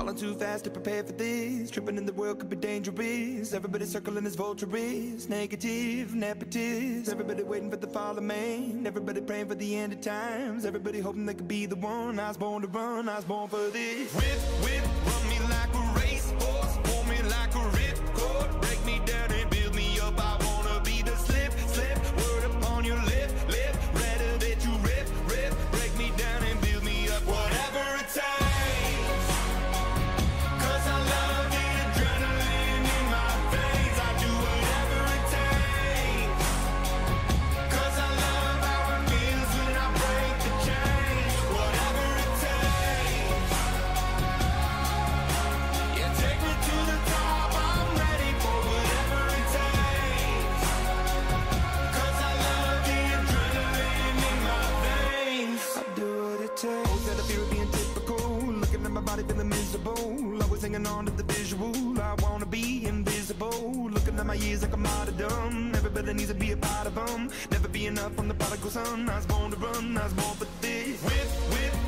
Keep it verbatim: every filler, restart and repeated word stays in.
Falling too fast to prepare for this. Tripping in the world could be dangerous. Everybody circling as vultures. Negative, nepotist. Everybody waiting for the fall of man. Everybody praying for the end of times. Everybody hoping they could be the one. I was born to run, I was born for this. Whip, whip, run me like a racehorse. Pull me like a ripcord. Break me down and build me up. I wanna be the slip, slip. Word upon your lip, lip. Rather that you rip, rip. Break me down and build me up. Whatever it takes. Cause I love the adrenaline in my veins. I do whatever it takes. Cause I love how it feels when I break the chains. Whatever it takes. Yeah, take me to the top. I'm ready for whatever it takes. Cause I love the adrenaline in my veins. I do what it takes. Always got a fear of being typical. Looking at my body feeling miserable. Always hanging on to the visual. I wanna be invisible. Looking at my years like a martyrdom. Everybody needs to be a part of them. Never be enough from the prodigal son. I was born to run, I was born for this. Whip, whip.